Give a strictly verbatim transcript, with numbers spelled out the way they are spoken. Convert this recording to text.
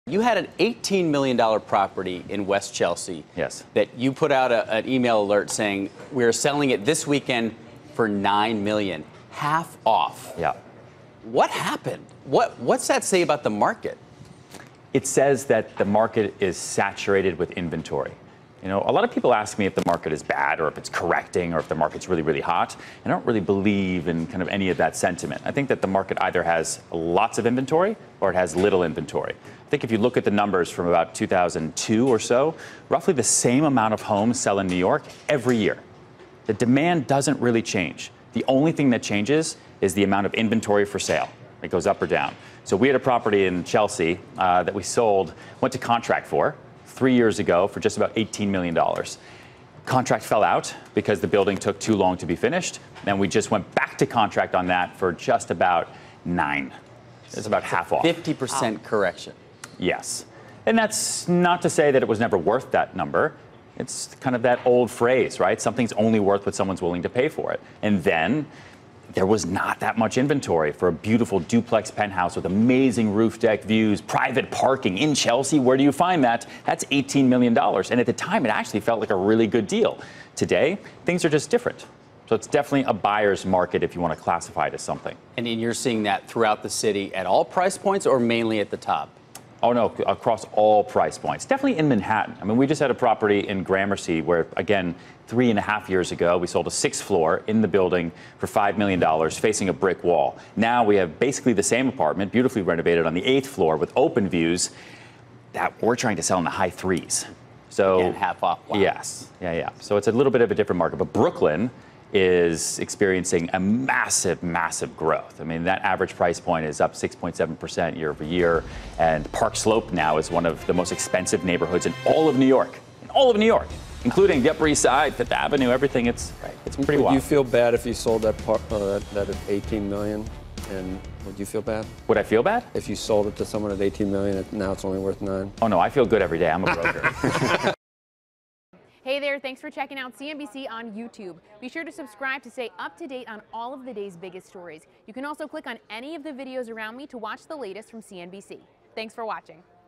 You had an eighteen million dollar property in West Chelsea. Yes. That you put out a, an email alert saying we're selling it this weekend for nine million dollars, half off. Yeah. What happened? What What's that say about the market? It says that the market is saturated with inventory. You know, a lot of people ask me if the market is bad or if it's correcting or if the market's really, really hot. I don't really believe in kind of any of that sentiment. I think that the market either has lots of inventory or it has little inventory. I think if you look at the numbers from about two thousand two or so, roughly the same amount of homes sell in New York every year. The demand doesn't really change. The only thing that changes is the amount of inventory for sale. It goes up or down. So we had a property in Chelsea uh, that we sold, went to contract for three years ago for just about eighteen million dollars. Contract fell out because the building took too long to be finished, and we just went back to contract on that for just about nine. It's about half off. fifty percent correction. Yes. And that's not to say that it was never worth that number. It's kind of that old phrase, right? Something's only worth what someone's willing to pay for it. And then there was not that much inventory for a beautiful duplex penthouse with amazing roof deck views, private parking in Chelsea. Where do you find that? That's eighteen million dollars. And at the time, it actually felt like a really good deal. Today, things are just different. So it's definitely a buyer's market if you want to classify it as something. And you're seeing that throughout the city at all price points or mainly at the top? Oh, no, across all price points. Definitely in Manhattan. I mean, we just had a property in Gramercy where, again, three and a half years ago, we sold a sixth floor in the building for five million dollars facing a brick wall. Now we have basically the same apartment, beautifully renovated on the eighth floor with open views that we're trying to sell in the high threes. So, Again, half off. Wow. Yes. Yeah, yeah. So it's a little bit of a different market. But Brooklyn is experiencing a massive, massive growth. I mean, that average price point is up six point seven percent year over year. And Park Slope now is one of the most expensive neighborhoods in all of New York. In all of New York, including the Upper East Side, Fifth Avenue, everything. It's, it's pretty wild. Would you feel bad if you sold that, part, uh, that at eighteen million dollars? And would you feel bad? Would I feel bad? If you sold it to someone at eighteen million dollars and now it's only worth nine? Oh, no, I feel good every day. I'm a broker. Hey there, thanks for checking out C N B C on YouTube. Be sure to subscribe to stay up to date on all of the day's biggest stories. You can also click on any of the videos around me to watch the latest from C N B C. Thanks for watching.